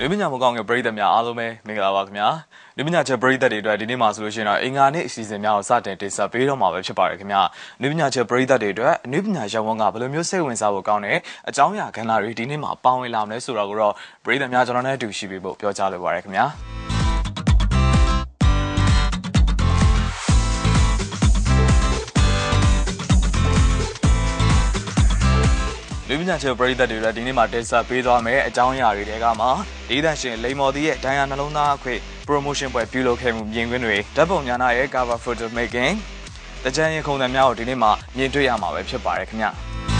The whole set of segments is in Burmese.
လူပညာမကောင်း嘅ပရိသတ်များအားလုံးပဲမင်္ဂလာပါခင်ဗျာလူပညာချက်ပရိသတ်တွေအတွက်ဒီနေ့မှာဆိုလို့ရှိရင်တော့အင်္ဂါနေ့အစီအစဉ်များကိုစတင်တင်ဆက်ပေးတော့မှာပဲဖြစ်ပါတယ်ခင်ဗျာလူပညာချက်ပရိသတ်တွေအတွက်အနုပညာရပ်ဝန်းကဘယ်လိုမျိုးစိတ်ဝင်စားဖို့ကောင်းတဲ့အကြောင်းအရာကဏ္ဍတွေဒီနေ့မှာပါဝင်လာမလဲဆိုတော့ကိုတော့ပရိသတ်များကျွန်တော်နဲ့အတူရှိပြီးဖို့ပြောကြားလိုပါတယ်ခင်ဗျာလူပညာချက်ပရိသတ်တွေလည်းဒီနေ့မှာတင်ဆက်ပေးသွားမယ်အကြောင်းအရာတွေတဲကမှဒေသရှင်လိမ္မော်တီရဲ့ဒိုင်ယာနှလုံးသားအခွေ promotion ပွဲပြုလုပ်ခဲ့မှုမြင်ကွင်းတွေဓာတ်ပုံများနာရဲ့ cover photo making တကြံရင်ခုံသံများကိုဒီနေ့မှာမြင်တွေ့ရမှာပဲဖြစ်ပါတယ်ခင်ဗျ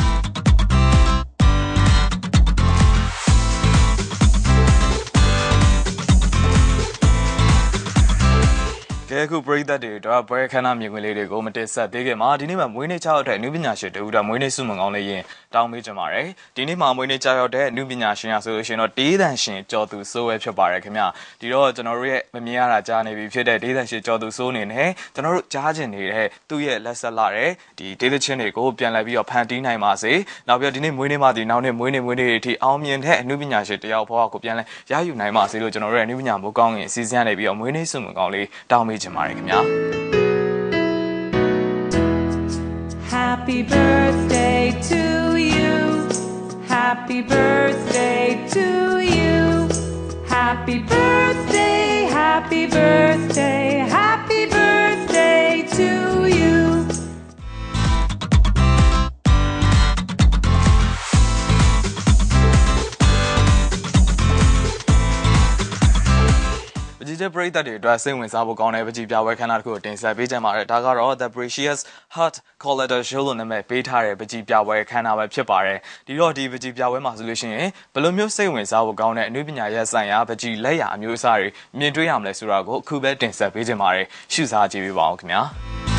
ကဲခုပရိသတ်တွေတော့ဘွဲခန္ဓာမြင်ကွင်းလေးတွေကိုမတင်ဆက်သေးခင်မှာဒီနေ့မှာမွေးနေ့6ရက်တဲ့အနုပညာရှင်တူတော့မွေးနေ့စုမုံကောင်းလေးရင်တောင်းပေးကြပါရယ်ဒီနေ့မှာမွေးနေ့6ရက်တဲ့အနုပညာရှင်ရဆိုလို့ရှိရင်တော့ဒေသရှင်ကျော်သူစိုးပဲဖြစ်ပါတယ်ခင်ဗျဒီတော့ကျွန်တော်တို့ရဲ့မမြင်ရတာကြားနေပြီဖြစ်တဲ့ဒေသရှင်ကျော်သူစိုးအနေနဲ့ကျွန်တော်တို့ကြားကျင်နေတဲ့သူ့ရဲ့လက်ဆက်လာတဲ့ဒီဒေသချင်းတွေကိုပြန်လည်ပြီးတော့ဖန်တီးနိုင်ပါစေနောက်ပြီးတော့ဒီနေ့မွေးနေ့မှာဒီနောက်နေ့မွေးနေ့တွေအထိအောင်မြင်တဲ့အနုပညာရှင်တယောက်ဘဝကိုပြန်လဲရယူနိုင်ပါစေလို့ကျွန်တော်တို့ရဲ့အနုပညာမိုးကောင်းရင်အစီအစဉ်ရနေပြီးတော့မွေးနေ့စုမုံကောင်းလေးတောင်းပေး Happy birthday to you. Happy birthday to you. Happy birthday, happy birthday, happy birthday to you. The breed that you dress in with Sabocon, Evajia, where can I go? Tagaro, the precious hot color show on the map, Peter, Evajia, where can I have Chipare? The Lord Evajia, my solution, Balumio say with Sabocon, and Nubina, yes, I am, but Leia, Musari, Midriam, Lesurago, Kubet, and Sapijamari, shoes are Jibi Walkna.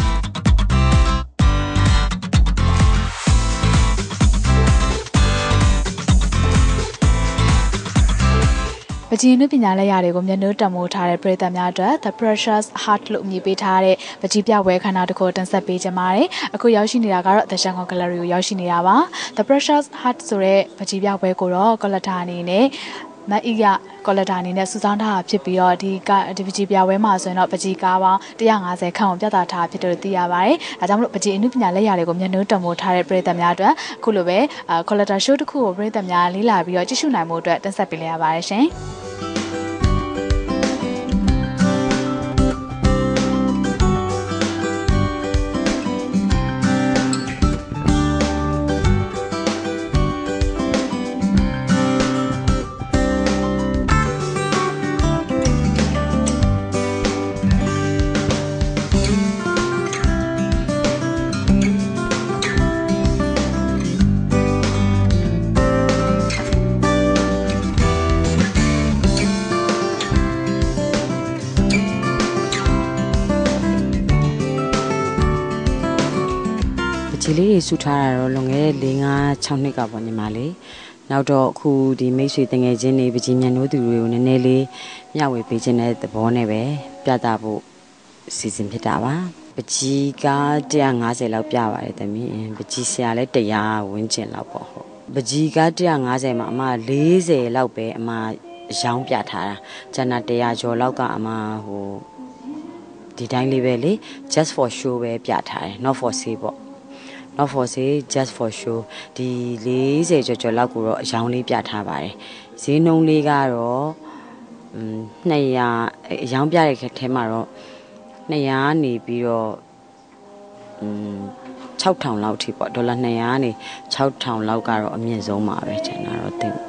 ပကြီးနုပညာလက်ရာတွေကိုမျက်နှာတမိုးထားတဲ့ပြည်သက်များအတွက် The Precious Heart လို့အမည်ပေးထားတဲ့ပကြီးပြပွဲခန်းတစ်ခုတင်ဆက်ပေးကြပါမယ်။အခုရောက်ရှိနေတာကတော့ The Shanghai Gallery ကိုရောက်ရှိနေတာပါ။ The Precious Heart ဆိုတဲ့ပကြီးပြပွဲကိုတော့ကော်လတာအနေနဲ့မအီရကော်လတာအနေနဲ့စူးစမ်းထားတာဖြစ်ပြီးတော့ဒီပကြီးပြပွဲမှာဆိုရင်တော့ပကြီးကားပေါင်း150ခန့်ကိုပြသထားဖြစ်တယ်လို့သိရပါတယ်။ဒါကြောင့်မလို့ပကြီးအနုပညာလက်ရာတွေကိုမျက်နှာတမိုးထားတဲ့ပြည်သက်များအတွက်အခုလိုပဲကော်လတာ show တစ်ခုကိုပြည်သက်များလေးလာပြီးတော့ကြည့်ရှုနိုင်မှုအတွက်တင်ဆက်ပေးလိုက်ရပါတယ်ရှင်။ဒီလေးတွေဆူထားတာတော့လွန်ခဲ့တဲ့4-5-6နှစ်ကပေါ့ညီမလေးနောက်တော့အခုဒီမိတ်ဆွေတငယ်ချင်းတွေပကြီးမြန်တို့သူတွေကိုနည်းနည်းလေးမျှဝေပေးခြင်းတဲ့သဘောနဲ့ပဲပြသဖို့စီစဉ်ဖြစ်တာပါပကြီးက150လောက်ပြပါတယ်တမီးပကြီးဆရာလည်း100ဝန်းကျင်လောက်ပေါ့ဟုတ်ပကြီးက150မှာအမ40လောက်ပဲအမရောင်းပြထားတာကျန်တာ100ကျော်လောက်ကအမဟိုဒီတိုင်းလေးပဲလေ just for show ပဲပြထားတယ် not for sale ပေါ့not for say just for show ဒီ40ကျော်လောက်ကိုတော့အယောင်လေးပြထားပါတယ်ဈေးနှုန်းလေးကတော့200အယောင်ပြတဲ့ထဲမှာတော့200နေပြီးတော့6000လောက်ထိပေါ့ဒေါ်လာ200နေ6000လောက်ကတော့အမြင့်ဆုံးပါပဲကျန်တာတော့သိ